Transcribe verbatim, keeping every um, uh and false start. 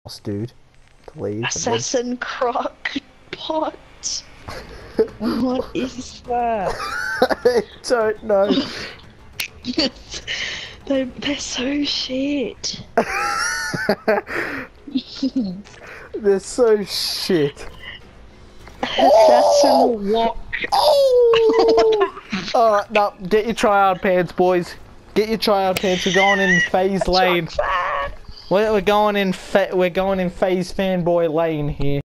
dude, to leave. Assassin croc pot. What is that? I don't know. they, they're so shit. They're so shit. Assassin walk. Oh! Alright, no, get your tryout pants, boys. Get your tryout pants. We're going in phase lane. We're, we're going in. Fa we're going in phase fanboy lane here.